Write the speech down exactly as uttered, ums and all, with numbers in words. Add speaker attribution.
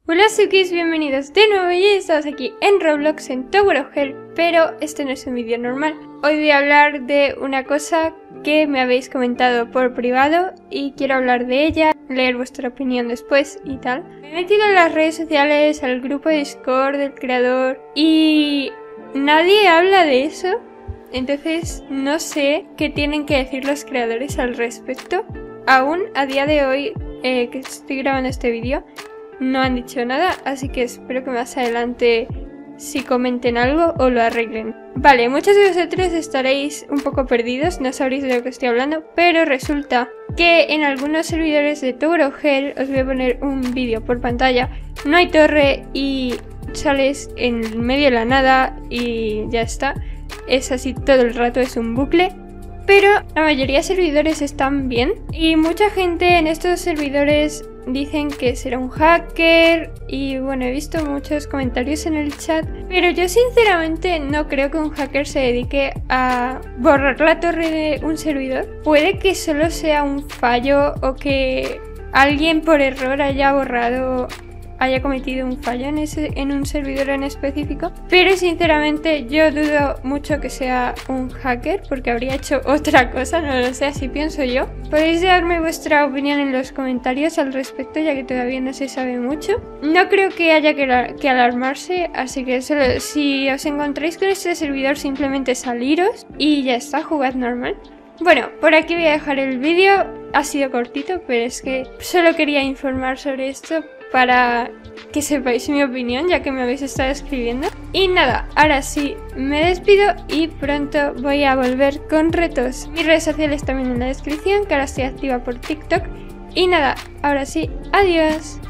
Speaker 1: Hola Sukis, bienvenidos de nuevo y estamos aquí en Roblox en Tower of Hell, pero este no es un vídeo normal. Hoy voy a hablar de una cosa que me habéis comentado por privado y quiero hablar de ella, leer vuestra opinión después y tal. Me he metido en las redes sociales, al grupo de Discord del creador y nadie habla de eso, entonces no sé qué tienen que decir los creadores al respecto. Aún a día de hoy eh, que estoy grabando este vídeo no han dicho nada, así que espero que más adelante si comenten algo o lo arreglen. Vale, muchos de vosotros estaréis un poco perdidos, no sabréis de lo que estoy hablando, pero resulta que en algunos servidores de Tower of Hell, os voy a poner un vídeo por pantalla, no hay torre y sales en medio de la nada y ya está. Es así todo el rato, es un bucle. Pero la mayoría de servidores están bien y mucha gente en estos servidores dicen que será un hacker y bueno, he visto muchos comentarios en el chat, pero yo sinceramente no creo que un hacker se dedique a borrar la torre de un servidor. Puede que solo sea un fallo o que alguien por error haya borrado, haya cometido un fallo en, ese, en un servidor en específico, pero sinceramente yo dudo mucho que sea un hacker porque habría hecho otra cosa, no lo sé, así pienso yo. Podéis darme vuestra opinión en los comentarios al respecto, ya que todavía no se sabe mucho. No creo que haya que, que alarmarse, así que solo, si os encontráis con este servidor simplemente saliros y ya está, jugad normal. Bueno, por aquí voy a dejar el vídeo, ha sido cortito, pero es que solo quería informar sobre esto para que sepáis mi opinión, ya que me habéis estado escribiendo. Y nada, ahora sí, me despido y pronto voy a volver con retos. Mis redes sociales también en la descripción, que ahora estoy activa por TikTok. Y nada, ahora sí, adiós.